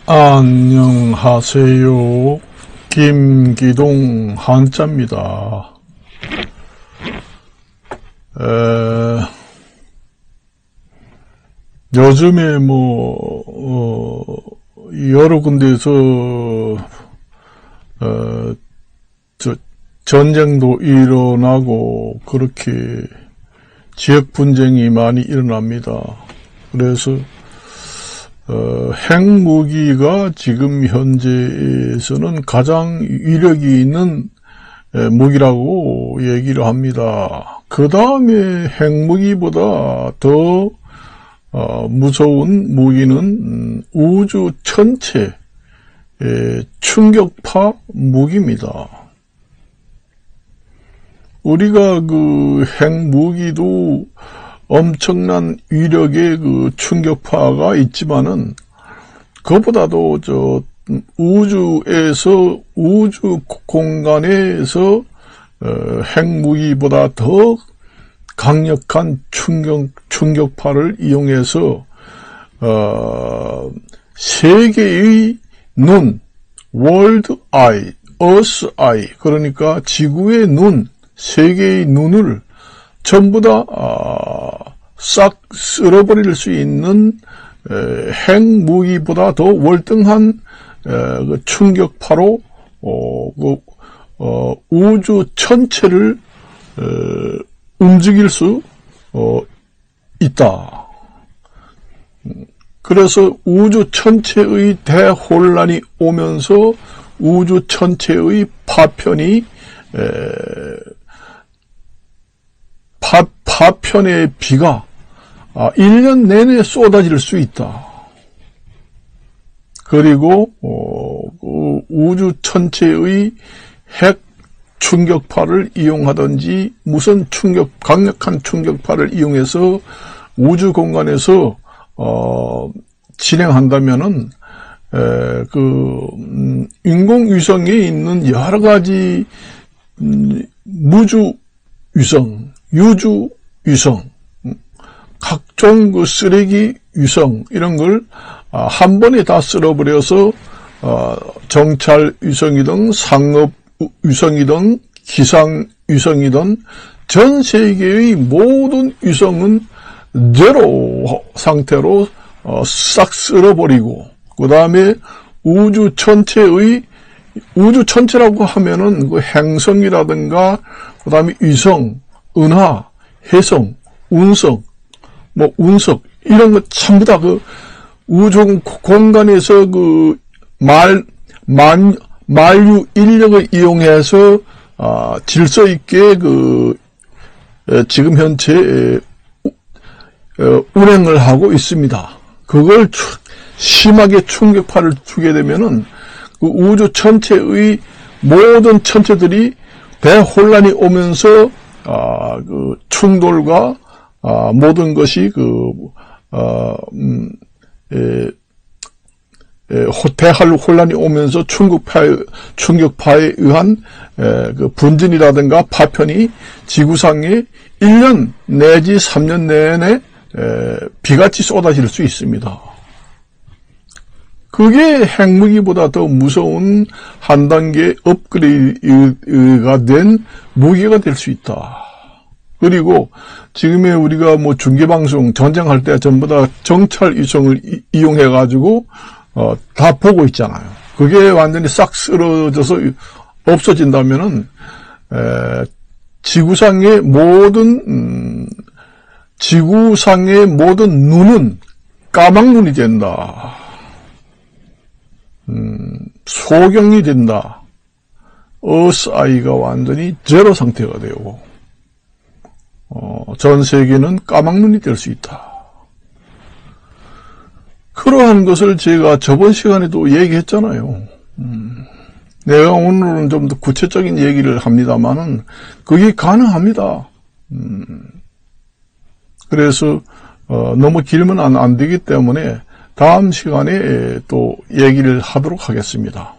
안녕하세요. 김기동 한자입니다. 요즘에 여러 군데에서 전쟁도 일어나고 그렇게 지역 분쟁이 많이 일어납니다. 그래서 핵무기가 지금 현재에서는 가장 위력이 있는 무기라고 얘기를 합니다. 그 다음에 핵무기보다 더 무서운 무기는 우주 전체 충격파 무기입니다. 우리가 그 핵무기도 엄청난 위력의 그 충격파가 있지만은 그것보다도 우주에서 우주 공간에서 핵무기보다 더 강력한 충격파를 이용해서 세계의 눈, 월드 아이, 어스 아이, 그러니까 지구의 눈, 세계의 눈을 전부 다 싹 쓸어버릴 수 있는 핵무기보다 더 월등한 그 충격파로 우주 전체를 움직일 수 있다. 그래서 우주 전체의 대혼란이 오면서 우주 전체의 파편이 파편의 비가 1년 내내 쏟아질 수 있다. 그리고 우주 전체의 핵 충격파를 이용하든지 무슨 강력한 충격파를 이용해서 우주 공간에서 진행한다면은 인공위성에 있는 여러 가지 무주위성, 유주위성, 각종 그 쓰레기 위성 이런 걸 한 번에 다 쓸어버려서 정찰 위성이든 상업 위성이든 기상 위성이든 전 세계의 모든 위성은 제로 상태로 싹 쓸어버리고, 그 다음에 우주 전체라고 하면은 그 행성이라든가 그 다음에 위성, 은하, 혜성, 운석, 운석 이런 거 전부 다 그 우주 공간에서 그 만유 인력을 이용해서 질서 있게 지금 현재 운행을 하고 있습니다. 그걸 심하게 충격파를 주게 되면은 그 우주 전체의 모든 천체들이 대혼란이 오면서 그 충돌과 모든 것이 대혼란이 오면서 충격파에 의한 그 분진이라든가 파편이 지구상에 1년 내지 3년 내내 비같이 쏟아질 수 있습니다. 그게 핵무기보다 더 무서운 한 단계 업그레이드가 된 무기가 될 수 있다. 그리고 지금의 우리가 중계방송 전쟁할 때 전부 다 정찰 위성을 이용해 가지고 다 보고 있잖아요. 그게 완전히 싹 쓰러져서 없어진다면은 지구상의 모든 눈은 까막눈이 된다. 소경이 된다. 어스 아이가 완전히 제로 상태가 되고 전 세계는 까막눈이 될 수 있다. 그러한 것을 제가 저번 시간에도 얘기했잖아요. 내가 오늘은 좀 더 구체적인 얘기를 합니다만은 그게 가능합니다. 그래서 너무 길면 안 되기 때문에 다음 시간에 또 얘기를 하도록 하겠습니다.